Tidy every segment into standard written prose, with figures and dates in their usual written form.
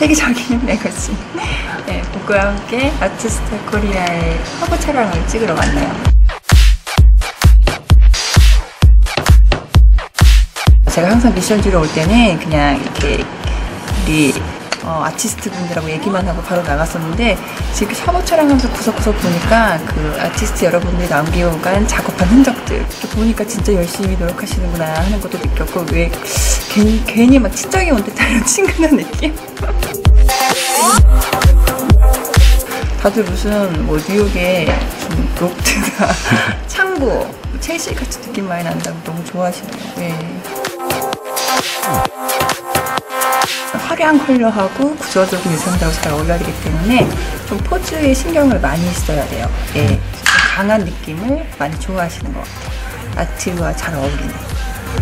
세계적인 매거진 보그와 함께 아티스트 코리아의 화보 촬영을 찍으러 왔네요. 제가 항상 미션지로 올 때는 그냥 이렇게 우리 아티스트 분들하고 얘기만 하고 바로 나갔었는데, 지금 화보 촬영하면서 구석구석 보니까 그 아티스트 여러분들이 남겨간 작업한 흔적들 이렇게 보니까 진짜 열심히 노력하시는구나 하는 것도 느꼈고, 왜 괜히 막 친정에 온 듯한 친근한 느낌? 다들 무슨 뭐 뉴욕의 좀 록드나 창고, 첼시 같은 느낌 많이 난다고 너무 좋아하시네요. 네. 화려한 컬러하고 구조적인 유선하고 잘 어울려야 되기 때문에 좀 포즈에 신경을 많이 써야 돼요. 예, 강한 느낌을 많이 좋아하시는 것 같아요. 아트와 잘 어울리는.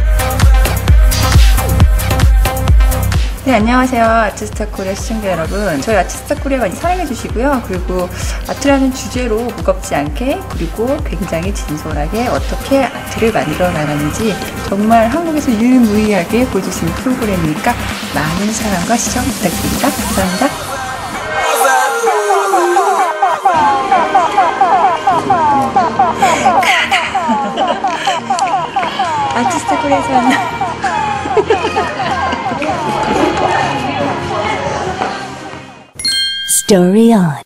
네, 안녕하세요. 아티스트 코리아 시청자 여러분. 저희 아티스트 코리아 많이 사랑해 주시고요. 그리고 아트라는 주제로 무겁지 않게, 그리고 굉장히 진솔하게 어떻게 아트를 만들어 나가는지 정말 한국에서 유일무이하게 보여줄 수 있는 프로그램이니까 많은 사랑과 시청 부탁드립니다. 감사합니다. 아티스트 코리아에서 만나. Story on.